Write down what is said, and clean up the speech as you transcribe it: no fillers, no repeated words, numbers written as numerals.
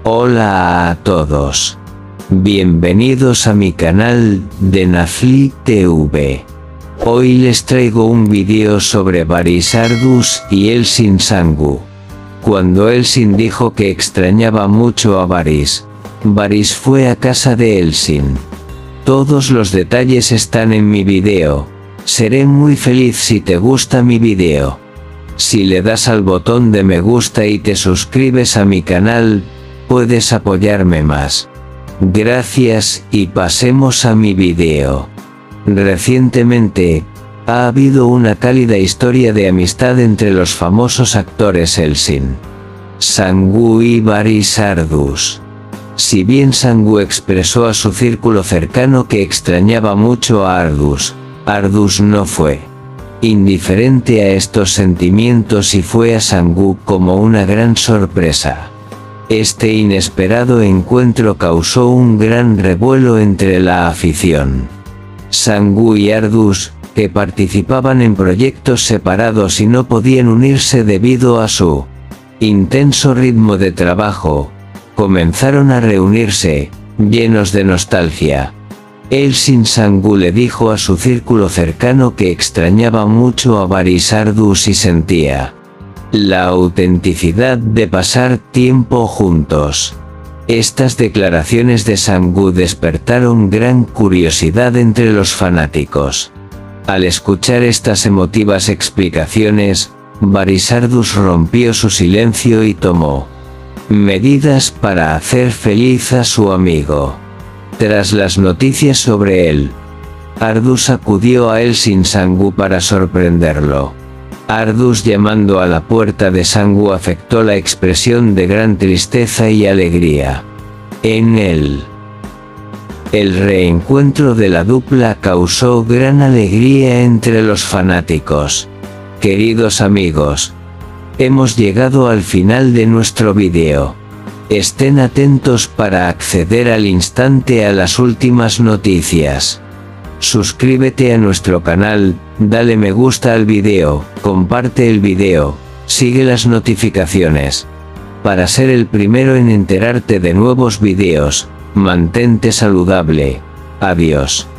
Hola a todos. Bienvenidos a mi canal de Nafli TV. Hoy les traigo un vídeo sobre Varys Ardus y Elsin Sangu. Cuando Elsin dijo que extrañaba mucho a Varys, Varys fue a casa de Elsin. Todos los detalles están en mi vídeo. Seré muy feliz si te gusta mi vídeo. Si le das al botón de me gusta y te suscribes a mi canal, puedes apoyarme más. Gracias y pasemos a mi vídeo. Recientemente, ha habido una cálida historia de amistad entre los famosos actores Elsin Sangu y Varys Ardus. Si bien Sangu expresó a su círculo cercano que extrañaba mucho a Ardus, Ardus no fue indiferente a estos sentimientos y fue a Sangu como una gran sorpresa. Este inesperado encuentro causó un gran revuelo entre la afición. Sangu y Ardus, que participaban en proyectos separados y no podían unirse debido a su intenso ritmo de trabajo, comenzaron a reunirse, llenos de nostalgia. Elsin Sangu le dijo a su círculo cercano que extrañaba mucho a Varys Ardus y sentía la autenticidad de pasar tiempo juntos. Estas declaraciones de Sangu despertaron gran curiosidad entre los fanáticos. Al escuchar estas emotivas explicaciones, Varys Ardus rompió su silencio y tomó medidas para hacer feliz a su amigo. Tras las noticias sobre él, Ardus acudió a Elsin Sangu para sorprenderlo. Ardus, llamando a la puerta de Sangu, afectó la expresión de gran tristeza y alegría. En él, el reencuentro de la dupla causó gran alegría entre los fanáticos. Queridos amigos, hemos llegado al final de nuestro vídeo. Estén atentos para acceder al instante a las últimas noticias. Suscríbete a nuestro canal, dale me gusta al vídeo, comparte el vídeo, sigue las notificaciones. Para ser el primero en enterarte de nuevos vídeos, mantente saludable. Adiós.